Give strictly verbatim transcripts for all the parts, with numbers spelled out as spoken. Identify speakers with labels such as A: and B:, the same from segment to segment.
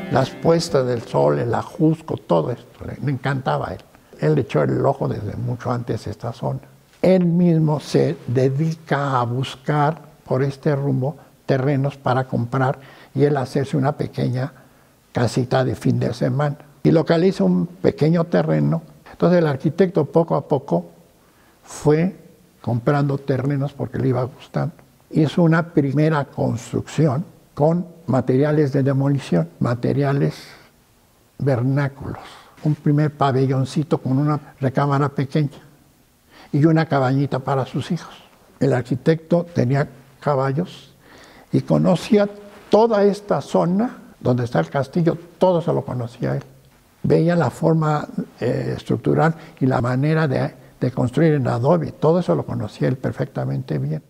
A: las puestas del sol, el ajusco, todo esto, le, le encantaba a él. Él le echó el ojo desde mucho antes a esta zona. Él mismo se dedica a buscar por este rumbo terrenos para comprar y él hacerse una pequeña casita de fin de semana. Y localiza un pequeño terreno. Entonces el arquitecto poco a poco fue comprando terrenos porque le iba gustando. Hizo una primera construcción con materiales de demolición, materiales vernáculos. Un primer pabelloncito con una recámara pequeña y una cabañita para sus hijos. El arquitecto tenía caballos y conocía toda esta zona donde está el castillo, todo se lo conocía él. Veía la forma eh, estructural y la manera de, de construir en adobe, todo eso lo conocía él perfectamente bien.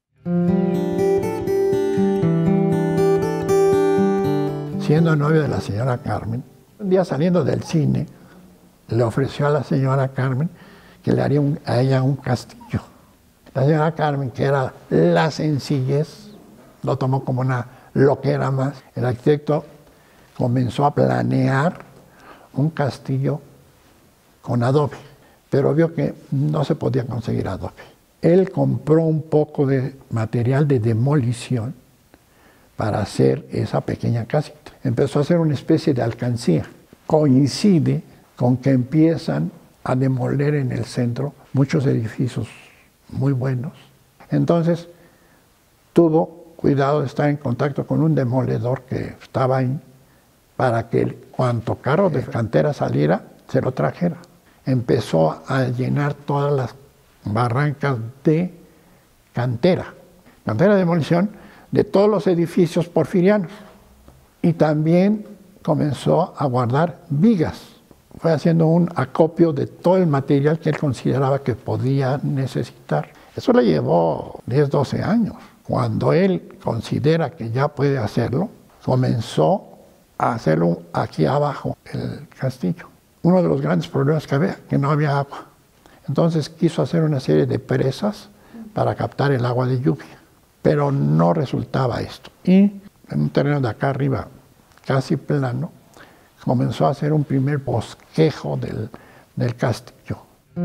A: Siendo novio de la señora Carmen, un día saliendo del cine, le ofreció a la señora Carmen que le haría un, a ella un castillo. La señora Carmen, que era la sencillez, lo tomó como una loquera más. El arquitecto comenzó a planear un castillo con adobe, pero vio que no se podía conseguir adobe. Él compró un poco de material de demolición para hacer esa pequeña casita. Empezó a hacer una especie de alcancía. Coincide con que empiezan a demoler en el centro muchos edificios muy buenos. Entonces tuvo cuidado de estar en contacto con un demoledor que estaba ahí para que cuanto carro de cantera saliera, se lo trajera. Empezó a llenar todas las barrancas de cantera, cantera de demolición de todos los edificios porfirianos. Y también comenzó a guardar vigas. Fue haciendo un acopio de todo el material que él consideraba que podía necesitar. Eso le llevó diez, doce años. Cuando él considera que ya puede hacerlo, comenzó a hacerlo aquí abajo, el castillo. Uno de los grandes problemas que había, que no había agua. Entonces quiso hacer una serie de presas para captar el agua de lluvia, pero no resultaba esto. Y en un terreno de acá arriba, casi plano, comenzó a hacer un primer bosquejo del, del castillo.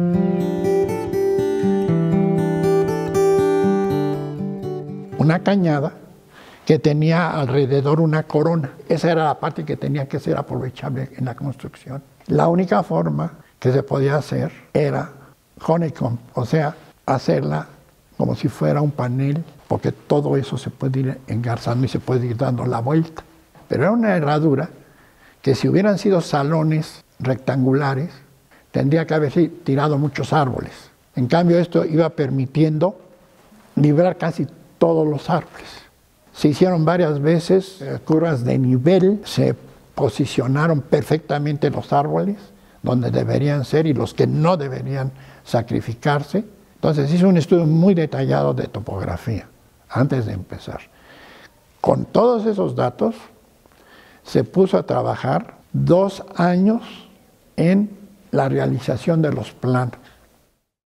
A: Una cañada que tenía alrededor una corona. Esa era la parte que tenía que ser aprovechable en la construcción. La única forma que se podía hacer era honeycomb, o sea, hacerla como si fuera un panel, porque todo eso se puede ir engarzando y se puede ir dando la vuelta. Pero era una herradura que si hubieran sido salones rectangulares, tendría que haberse tirado muchos árboles. En cambio, esto iba permitiendo librar casi todos los árboles. Se hicieron varias veces eh, curvas de nivel, se posicionaron perfectamente los árboles donde deberían ser y los que no deberían sacrificarse. Entonces hizo un estudio muy detallado de topografía antes de empezar. Con todos esos datos, se puso a trabajar dos años en la realización de los planos.